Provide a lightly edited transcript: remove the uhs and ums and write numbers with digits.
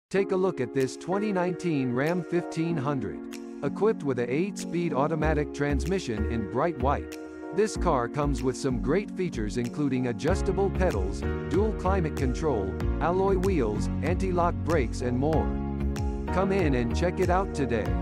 Take a look at this 2019 Ram 1500. Equipped with an 8-speed automatic transmission in bright white. This car comes with some great features including adjustable pedals, dual climate control, alloy wheels, anti-lock brakes and more. Come in and check it out today.